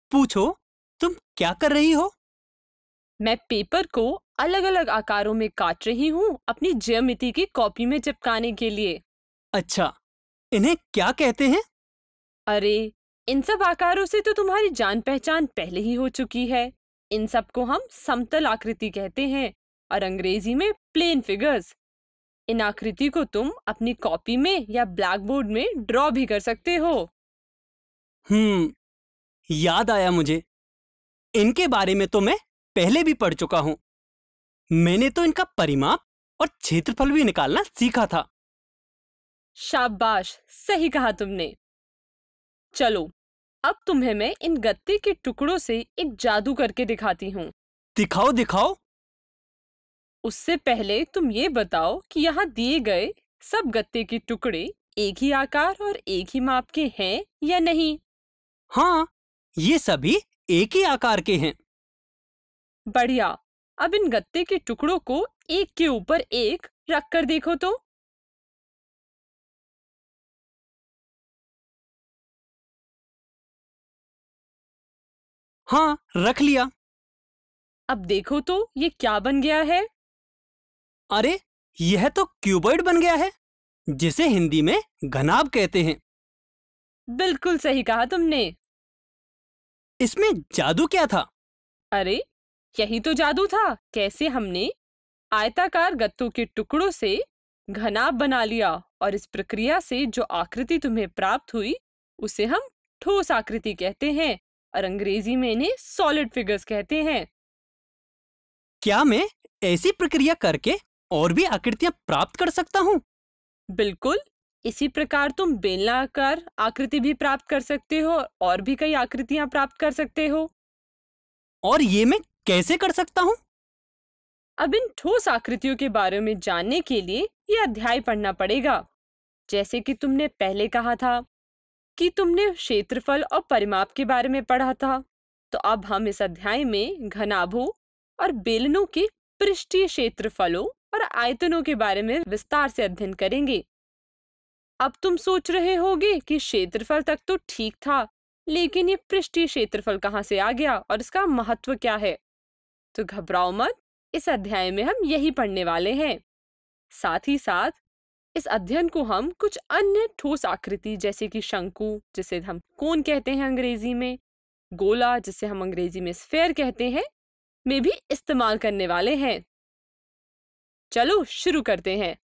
पूछो, तुम क्या कर रही हो? मैं पेपर को अलग अलग आकारों में काट रही हूँ अपनी ज्यामिति की कॉपी में चिपकाने के लिए। अच्छा, इन्हें क्या कहते हैं? अरे, इन सब आकारों से तो तुम्हारी जान पहचान पहले ही हो चुकी है। इन सब को हम समतल आकृति कहते हैं और अंग्रेजी में प्लेन फिगर्स। इन आकृति को तुम अपनी कॉपी में या ब्लैक बोर्ड में ड्रॉ भी कर सकते हो। याद आया मुझे। इनके बारे में तो मैं पहले भी पढ़ चुका हूँ। मैंने तो इनका परिमाप और क्षेत्रफल भी निकालना सीखा था। शाबाश, सही कहा तुमने। चलो, अब तुम्हें मैं इन गत्ते के टुकड़ों से एक जादू करके दिखाती हूँ। दिखाओ दिखाओ। उससे पहले तुम ये बताओ कि यहाँ दिए गए सब गत्ते के टुकड़े एक ही आकार और एक ही माप के हैं या नहीं? हाँ, ये सभी एक ही आकार के हैं। बढ़िया। अब इन गत्ते के टुकड़ों को एक के ऊपर एक रख कर देखो तो। हाँ, रख लिया। अब देखो तो ये क्या बन गया है? अरे, यह तो क्यूबॉइड बन गया है, जिसे हिंदी में घनाभ कहते हैं। बिल्कुल सही कहा तुमने। इसमें जादू क्या था? अरे, यही तो जादू था। कैसे हमने आयताकार गत्तों के टुकड़ों से घनाभ बना लिया और इस प्रक्रिया से जो आकृति तुम्हें प्राप्त हुई उसे हम ठोस आकृति कहते हैं और अंग्रेजी में इन्हें सॉलिड फिगर्स कहते हैं। क्या मैं ऐसी प्रक्रिया करके और भी आकृतियां प्राप्त कर सकता हूँ? बिल्कुल। इसी प्रकार तुम बेलनाकार आकृति भी प्राप्त कर सकते हो और भी कई आकृतियां प्राप्त कर सकते हो। और ये मैं कैसे कर सकता हूँ? अब इन ठोस आकृतियों के बारे में जानने के लिए यह अध्याय पढ़ना पड़ेगा। जैसे कि तुमने पहले कहा था कि तुमने क्षेत्रफल और परिमाप के बारे में पढ़ा था, तो अब हम इस अध्याय में घनाभों और बेलनों के पृष्ठीय क्षेत्रफलों और आयतनों के बारे में विस्तार से अध्ययन करेंगे। अब तुम सोच रहे होगे कि क्षेत्रफल तक तो ठीक था, लेकिन ये पृष्ठीय क्षेत्रफल कहाँ से आ गया और इसका महत्व क्या है? तो घबराओ मत, इस अध्याय में हम यही पढ़ने वाले हैं। साथ ही साथ इस अध्ययन को हम कुछ अन्य ठोस आकृति जैसे कि शंकु, जिसे हम कोन कहते हैं अंग्रेजी में, गोला जिसे हम अंग्रेजी में स्फेयर कहते हैं, में भी इस्तेमाल करने वाले हैं। चलो शुरू करते हैं।